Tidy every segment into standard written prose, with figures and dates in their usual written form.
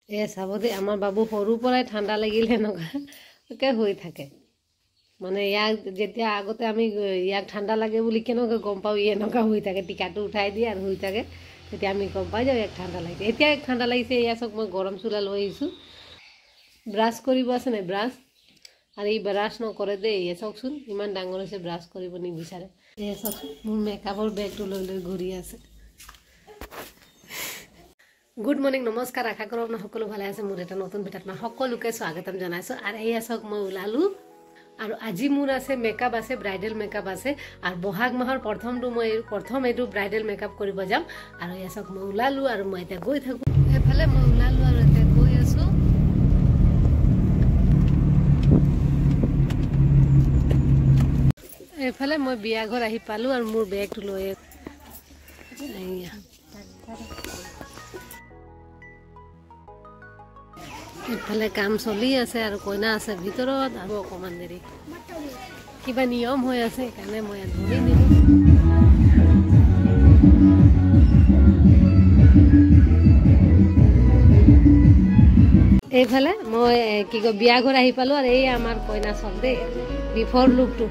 এ চাবদে আমাৰ বাবু সৰুৰ পৰাই ঠাণ্ডা লাগিলে এনেকুৱাকে হৈ থাকে মানে ইয়াক যেতিয়া আগতে আমি ইয়াক ঠাণ্ডা লাগে বুলি কেনেকৈ গম পাওঁ এনেকুৱা হৈ থাকে টিকাটো উঠাই দিয়ে আৰু হৈ থাকে তেতিয়া আমি গম পাই যাওঁ ইয়াক ঠাণ্ডা লাগিছে এতিয়া এক ঠাণ্ডা লাগিছে এয়া চাওক মই গৰম চুলা লৈ আহিছোঁ ব্ৰাছ কৰিব আছে নাই ব্ৰাছ আৰু এই ব্ৰাছ নকৰে দেই এয়া চাওকচোন ইমান ডাঙৰ হৈছে ব্ৰাছ কৰিব নিবিচাৰে এয়া চাওকচোন মোৰ মেকআপৰ বেগটো লৈ লৈ ঘূৰি আছে গুড মৰ্নিং নমস্কাৰ আশা কৰোঁ আপোনাৰ সকলো ভালে আছে মোৰ এটা নতুন ভিডিঅ'ত মই সকলোকে স্বাগতম জনাইছোঁ আৰু এয়া চাওক মই ওলালোঁ আৰু আজি মোৰ আছে মেকআপ আছে ব্ৰাইডেল মেকআপ আছে আৰু বহাগ মাহৰ প্ৰথম এইটো ব্ৰাইডেল মেকআপ কৰিব যাম আৰু এয়া চাওক মই ওলালোঁ আৰু মই এতিয়া গৈ থাকোঁ এফালে মই ওলালোঁ আৰু এতিয়া গৈ আছোঁ এফালে মই বিয়া ঘৰ আহি পালোঁ আৰু মোৰ বেগটো লৈ এফালে কাম চলি আছে আৰু কইনা আছে ভিতৰত আৰু অকণমান দেৰি কিবা নিয়ম হৈ আছে সেইকাৰণে মই ধৰি নিলোঁ এইফালে মই কি কয় বিয়া ঘৰ আহি পালোঁ আৰু এই আমাৰ কইনা চব দেই বিফৰ লুকটো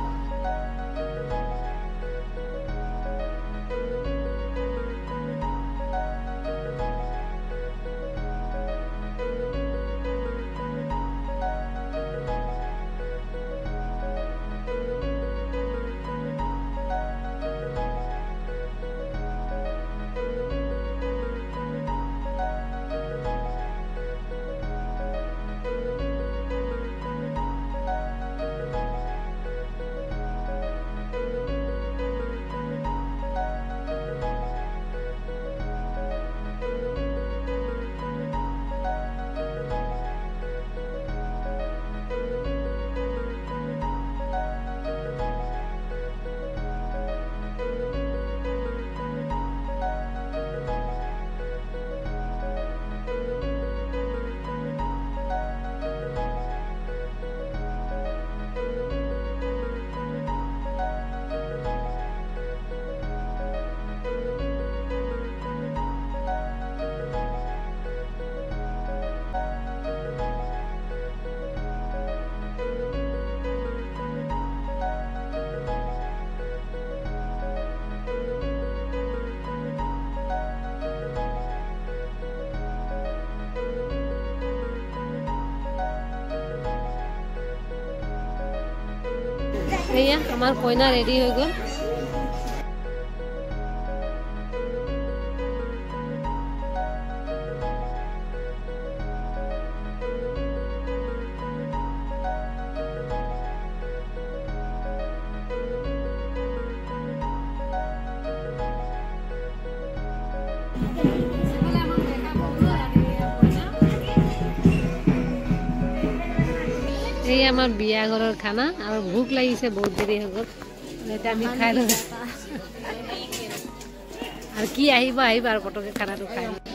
এয়া আমাৰ কইনা ৰেডি হৈ গ'ল এই আমাৰ বিয়া ঘৰৰ খানা আৰু ভোক লাগিছে বহুত দেৰি হৈ গ'ল এতিয়া আমি খাই লওঁ আৰু কি আহিব আৰু পটকে খানাটো খাই